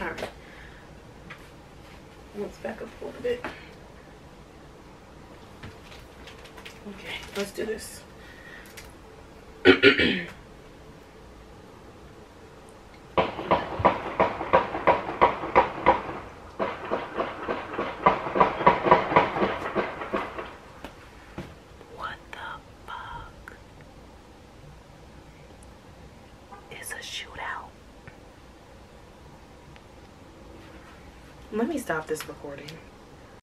Alright. Let's back up a little bit. Okay, let's do this. What the fuck? It's a shootout. Let me stop this recording.